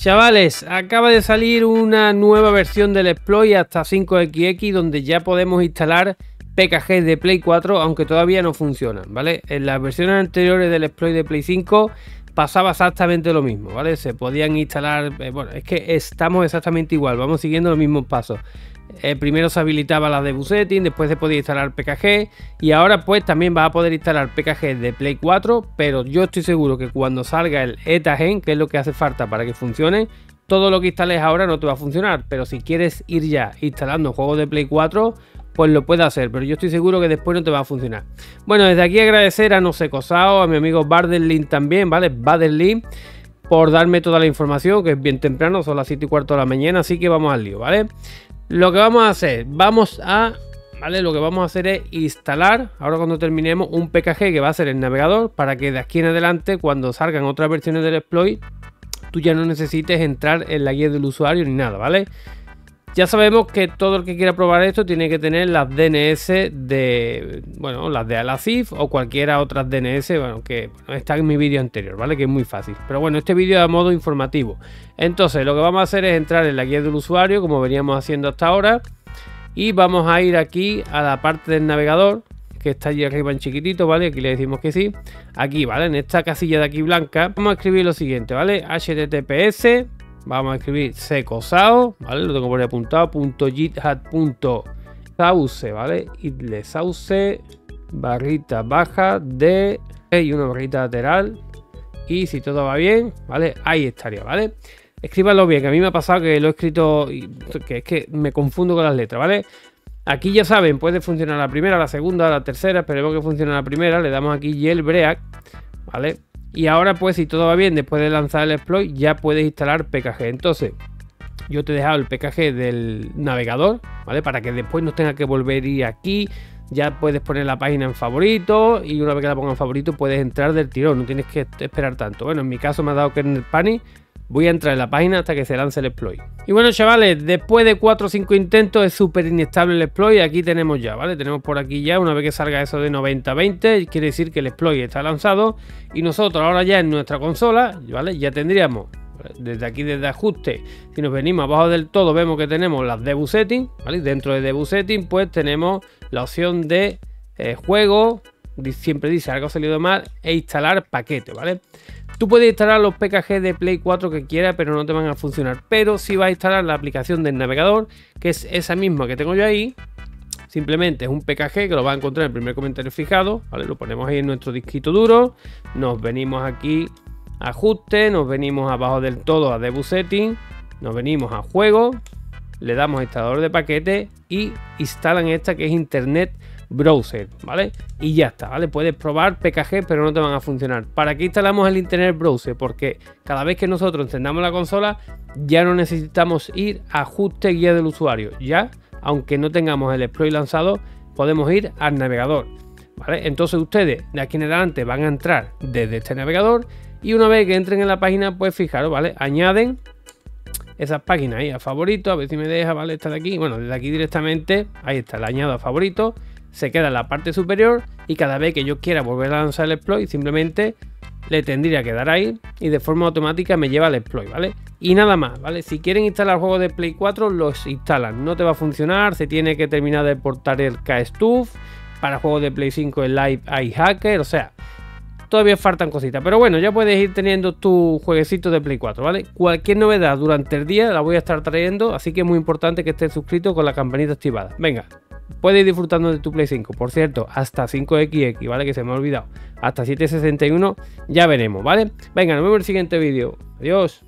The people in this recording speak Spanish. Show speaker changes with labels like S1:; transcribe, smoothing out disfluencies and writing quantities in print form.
S1: Chavales, acaba de salir una nueva versión del exploit hasta 5xx donde ya podemos instalar PKG de Play 4, aunque todavía no funcionan, ¿vale? En las versiones anteriores del exploit de Play 5 pasaba exactamente lo mismo, ¿vale? Se podían instalar, bueno, es que estamos exactamente igual, vamos siguiendo los mismos pasos. Primero se habilitaba la debug setting, después se podía instalar PKG y ahora pues también vas a poder instalar PKG de Play 4, pero yo estoy seguro que cuando salga el ETAGEN, que es lo que hace falta para que funcione, todo lo que instales ahora no te va a funcionar, pero si quieres ir ya instalando juegos de Play 4, pues lo puedes hacer, pero yo estoy seguro que después no te va a funcionar. Bueno, desde aquí agradecer a Nosecosao, a mi amigo Baderlin también, ¿vale? Baderlin, por darme toda la información, que es bien temprano, son las 7:15 de la mañana, así que vamos al lío, ¿vale? Lo que vamos a hacer, lo que vamos a hacer es instalar, ahora cuando terminemos, un PKG que va a ser el navegador, para que de aquí en adelante, cuando salgan otras versiones del exploit, tú ya no necesites entrar en la guía del usuario ni nada, ¿vale? Ya sabemos que todo el que quiera probar esto tiene que tener las DNS de, bueno, las de Alacif o cualquiera otras DNS, bueno, que está en mi vídeo anterior, ¿vale? Que es muy fácil. Pero bueno, este vídeo es a modo informativo. Entonces, lo que vamos a hacer es entrar en la guía del usuario, como veníamos haciendo hasta ahora. Y vamos a ir aquí a la parte del navegador, que está allí arriba en chiquitito, ¿vale? Aquí le decimos que sí. Aquí, ¿vale? En esta casilla de aquí blanca, vamos a escribir lo siguiente, ¿vale? HTTPS. Vamos a escribir Secosao, ¿vale? Lo tengo por ahí apuntado, .github.sauce, ¿vale? Y sauce, barrita baja de y una barrita lateral. Y si todo va bien, ¿vale? Ahí estaría, ¿vale? Escríbanlo bien, que a mí me ha pasado que lo he escrito, que es que me confundo con las letras, ¿vale? Aquí ya saben, puede funcionar la primera, la segunda, la tercera, esperemos que funcione la primera. Le damos aquí jailbreak, ¿vale? Y ahora pues si todo va bien, después de lanzar el exploit ya puedes instalar PKG. Entonces yo te he dejado el PKG del navegador, ¿vale? Para que después no tengas que volver a ir aquí. Ya puedes poner la página en favorito y una vez que la pongas en favorito puedes entrar del tirón, no tienes que esperar tanto. Bueno, en mi caso me ha dado kernel panic. Voy a entrar en la página hasta que se lance el exploit. Y bueno, chavales, después de 4 o 5 intentos es súper inestable el exploit. Aquí tenemos ya, ¿vale? Tenemos por aquí ya, una vez que salga eso de 90-20, quiere decir que el exploit está lanzado. Y nosotros ahora ya en nuestra consola, ¿vale? Ya tendríamos, desde aquí, desde ajuste, si nos venimos abajo del todo, vemos que tenemos las debug settings, ¿vale? Dentro de debug settings, pues tenemos la opción de juego, siempre dice algo ha salido mal, e instalar paquete, ¿vale? Tú puedes instalar los PKG de Play 4 que quieras, pero no te van a funcionar. Pero sí vas a instalar la aplicación del navegador, que es esa misma que tengo yo ahí. Simplemente es un PKG que lo vas a encontrar en el primer comentario fijado, ¿vale? Lo ponemos ahí en nuestro disquito duro. Nos venimos aquí a ajuste, nos venimos abajo del todo a debug setting, nos venimos a juego, le damos a instalador de paquete y instalan esta que es Internet Browser, ¿vale? Y ya está, ¿vale? Puedes probar PKG, pero no te van a funcionar. ¿Para qué instalamos el Internet Browser? Porque cada vez que nosotros encendamos la consola ya no necesitamos ir a ajuste guía del usuario. Ya, aunque no tengamos el exploit lanzado, podemos ir al navegador, ¿vale? Entonces ustedes de aquí en adelante van a entrar desde este navegador y una vez que entren en la página, pues fijaros, ¿vale? Añaden esas páginas ahí a favorito, a ver si me deja, ¿vale? Esta de aquí, bueno, desde aquí directamente, ahí está, la añado a favorito. Se queda en la parte superior y cada vez que yo quiera volver a lanzar el exploit simplemente le tendría que dar ahí y de forma automática me lleva al exploit, ¿vale? Y nada más, ¿vale? Si quieren instalar juegos de Play 4 los instalan, no te va a funcionar, se tiene que terminar de portar el KStuff, para juegos de Play 5 el Live iHacker, o sea, todavía faltan cositas, pero bueno, ya puedes ir teniendo tu jueguecito de Play 4, ¿vale? Cualquier novedad durante el día la voy a estar trayendo, así que es muy importante que estés suscrito con la campanita activada. Venga, puedes ir disfrutando de tu Play 5, por cierto, hasta 5xx, ¿vale? Que se me ha olvidado, hasta 761 ya veremos, ¿vale? Venga, nos vemos en el siguiente vídeo, adiós.